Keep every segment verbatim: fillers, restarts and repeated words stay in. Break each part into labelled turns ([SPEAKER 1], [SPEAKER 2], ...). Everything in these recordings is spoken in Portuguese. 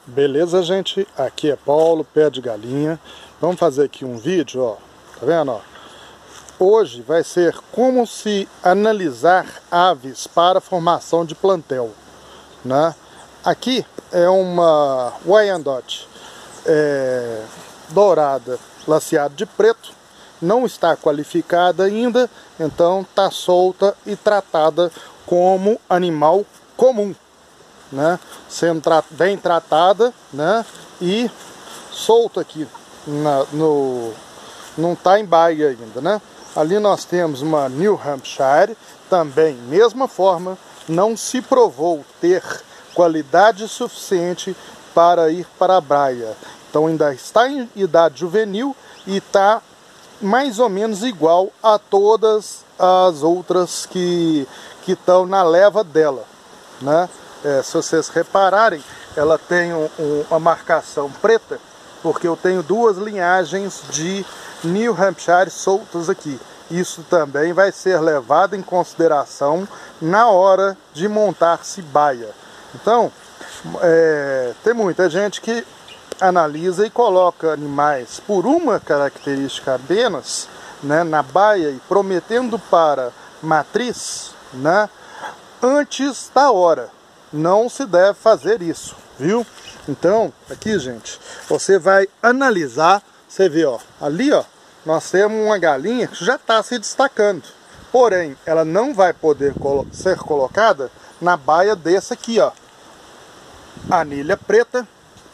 [SPEAKER 1] Beleza, gente? Aqui é Paulo, Pé de Galinha. Vamos fazer aqui um vídeo, ó. Tá vendo, ó? Hoje vai ser como se analisar aves para formação de plantel, né? Aqui é uma Wyandotte é, dourada, laceada de preto. Não está qualificada ainda, então está solta e tratada como animal comum, né? Sendo tra bem tratada, né? E solta aqui na, no não está em baia ainda, né? Ali nós temos uma New Hampshire, também mesma forma, não se provou ter qualidade suficiente para ir para a baia, então ainda está em idade juvenil e está mais ou menos igual a todas as outras que que estão na leva dela, né? É, se vocês repararem, ela tem um, um, uma marcação preta, porque eu tenho duas linhagens de New Hampshire soltas aqui. Isso também vai ser levado em consideração na hora de montar-se baia. Então, é, tem muita gente que analisa e coloca animais por uma característica apenas, né, na baia, e prometendo para matriz, né, antes da hora. Não se deve fazer isso, viu? Então, aqui, gente, você vai analisar. Você vê, ó, ali, ó, nós temos uma galinha que já está se destacando. Porém, ela não vai poder colo ser colocada na baia dessa aqui, ó. Anilha preta.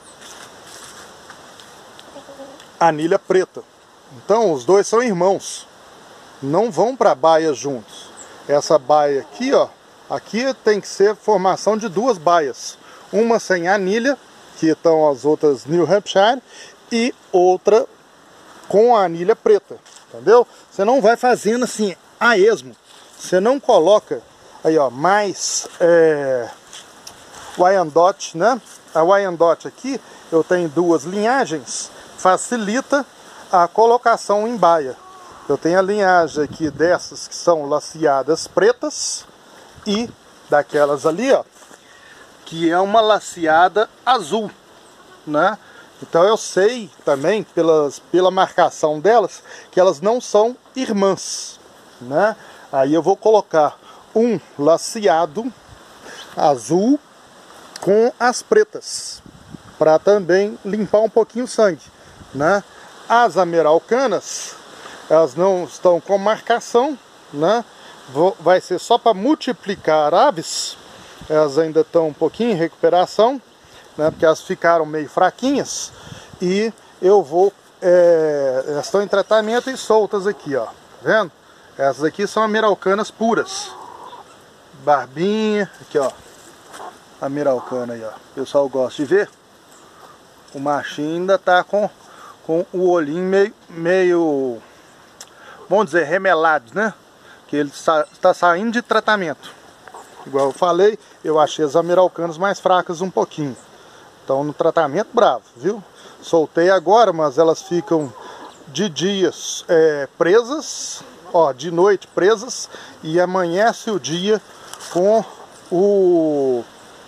[SPEAKER 1] Anilha preta. Então, os dois são irmãos. Não vão para a baia juntos. Essa baia aqui, ó, aqui tem que ser formação de duas baias. Uma sem anilha, que estão as outras New Hampshire, e outra com a anilha preta, entendeu? Você não vai fazendo assim a esmo. Você não coloca aí, ó, mais é, Wyandotte, né? A Wyandotte aqui, eu tenho duas linhagens, facilita a colocação em baia. Eu tenho a linhagem aqui dessas que são laceadas pretas e daquelas ali, ó, que é uma laceada azul, né? Então eu sei também, pelas, pela marcação delas, que elas não são irmãs, né? Aí eu vou colocar um laceado azul com as pretas, para também limpar um pouquinho o sangue, né? As ameraucanas, elas não estão com marcação, né? Vou, vai ser só para multiplicar aves. Elas ainda estão um pouquinho em recuperação, né, porque elas ficaram meio fraquinhas. E eu vou, é, elas estão em tratamento e soltas aqui, ó, tá vendo? Essas aqui são ameraucanas puras, barbinha, aqui, ó, ameraucana aí, ó, o pessoal gosta de ver. O machinho ainda tá com, com o olhinho meio, meio, vamos dizer, remelado, né? Que ele está, está saindo de tratamento. Igual eu falei, eu achei as ameraucanas mais fracas um pouquinho. Então no tratamento bravo, viu? Soltei agora, mas elas ficam de dias é, presas, ó, de noite presas, e amanhece o dia com o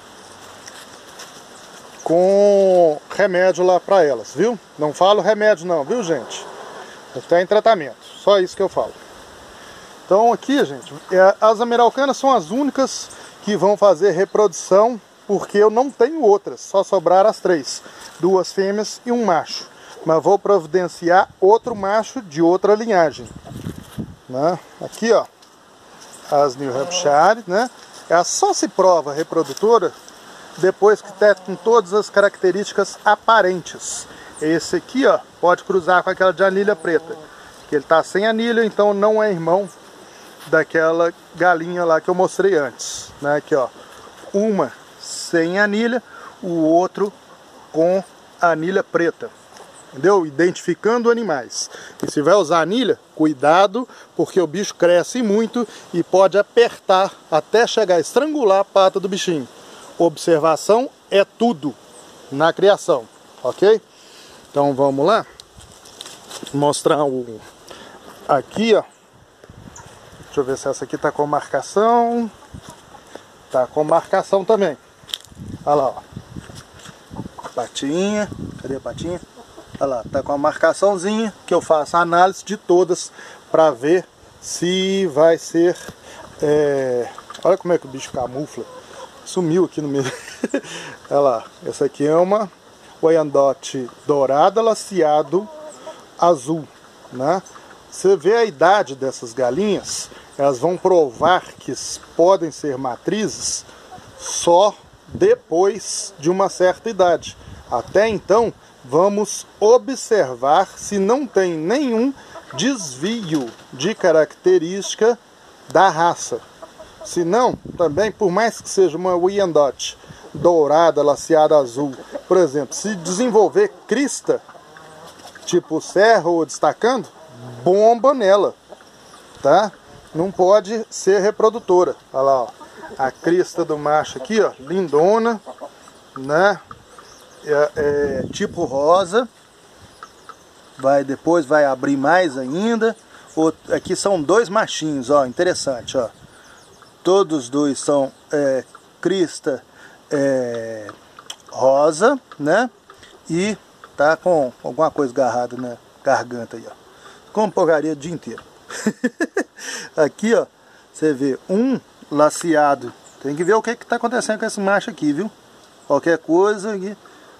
[SPEAKER 1] com remédio lá para elas, viu? Não falo remédio não, viu, gente? Está em tratamento, só isso que eu falo. Então aqui, gente, as ameraucanas são as únicas que vão fazer reprodução, porque eu não tenho outras, só sobraram as três, duas fêmeas e um macho. Mas vou providenciar outro macho de outra linhagem, né? Aqui, ó, as New Hampshire, né? Ela só se prova reprodutora depois que está com todas as características aparentes. Esse aqui, ó, pode cruzar com aquela de anilha preta, que ele está sem anilha, então não é irmão daquela galinha lá que eu mostrei antes, né? Aqui, ó, uma sem anilha, o outro com anilha preta, entendeu? Identificando animais. E se vai usar anilha, cuidado, porque o bicho cresce muito e pode apertar até chegar a estrangular a pata do bichinho. Observação é tudo na criação, ok? Então vamos lá mostrar o aqui, ó. Deixa eu ver se essa aqui tá com marcação. Tá com marcação também. Olha lá, ó. patinha, cadê a patinha? Olha lá, tá com a marcaçãozinha que eu faço a análise de todas para ver se vai ser... É... Olha como é que o bicho camufla. Sumiu aqui no meio. Olha lá, essa aqui é uma Wyandotte dourada laceado azul, né? Você vê a idade dessas galinhas, elas vão provar que podem ser matrizes só depois de uma certa idade. Até então, vamos observar se não tem nenhum desvio de característica da raça. Se não, também, por mais que seja uma Wyandotte dourada, laceada azul, por exemplo, se desenvolver crista, tipo serra ou destacando, bomba nela, tá? Não pode ser reprodutora. Olha lá, ó, a crista do macho aqui, ó, lindona, né? É, é, tipo rosa, vai depois vai abrir mais ainda. Outro, aqui são dois machinhos, ó, interessante, ó. Todos dois são é, crista é, rosa, né? E tá com alguma coisa agarrada na garganta aí, ó. Com porcaria o dia inteiro. Aqui, ó, você vê um laceado. Tem que ver o que que tá acontecendo com esse macho aqui, viu? Qualquer coisa aqui.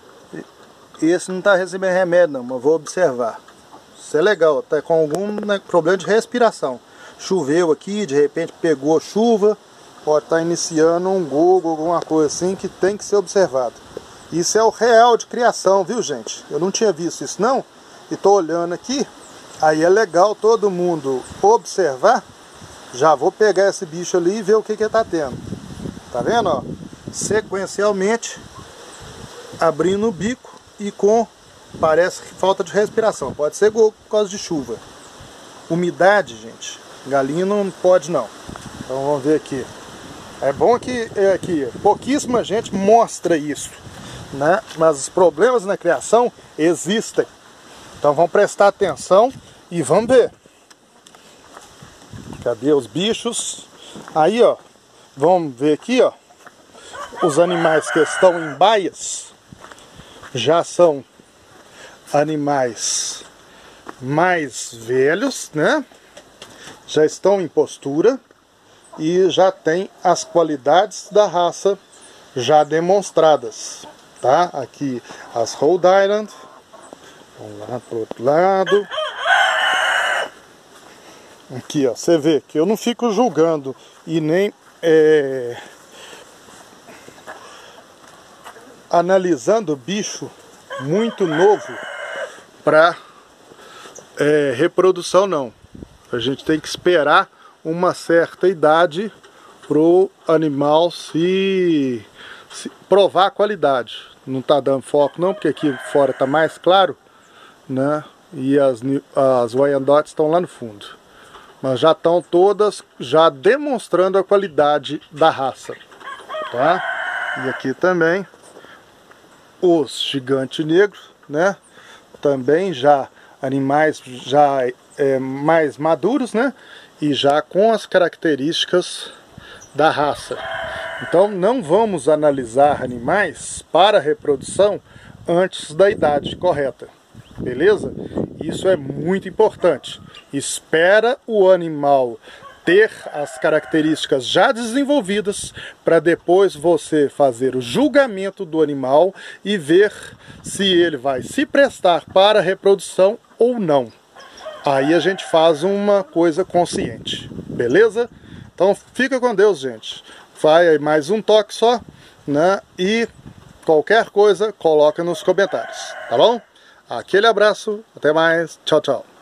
[SPEAKER 1] Esse não tá recebendo remédio não, mas vou observar. Isso é legal, tá com algum, né, problema de respiração. Choveu aqui, de repente pegou chuva, pode estar iniciando um gogo, alguma coisa assim que tem que ser observado. Isso é o real de criação, viu, gente? Eu não tinha visto isso não, e tô olhando aqui, aí é legal todo mundo observar. Já vou pegar esse bicho ali e ver o que que ele tá tendo. Tá vendo, ó? Sequencialmente, abrindo o bico e com, parece que falta de respiração. Pode ser gogo por causa de chuva. Umidade, gente, galinha não pode não. Então vamos ver aqui. É bom que é, aqui pouquíssima gente mostra isso, né? Mas os problemas na criação existem. Então vamos prestar atenção e vamos ver. Cadê os bichos? Aí, ó, vamos ver aqui, ó. Os animais que estão em baias já são animais mais velhos, né? Já estão em postura e já tem as qualidades da raça já demonstradas, tá? Aqui as Rhode Island, vamos lá pro outro lado. Aqui, ó, você vê que eu não fico julgando e nem é, analisando bicho muito novo para é, reprodução não. A gente tem que esperar uma certa idade pro animal se, se provar a qualidade. Não tá dando foco não, porque aqui fora tá mais claro, né? E as, as Wyandottes estão lá no fundo. Mas já estão todas já demonstrando a qualidade da raça, tá? E aqui também os gigantes negros, né? Também já animais já é, mais maduros, né? E já com as características da raça. Então não vamos analisar animais para reprodução antes da idade correta, beleza? Isso é muito importante. Espera o animal ter as características já desenvolvidas para depois você fazer o julgamento do animal e ver se ele vai se prestar para a reprodução ou não. Aí a gente faz uma coisa consciente, beleza? Então fica com Deus, gente. Vai aí mais um toque só, né? E qualquer coisa coloca nos comentários, tá bom? Aquele abraço, até mais, tchau, tchau.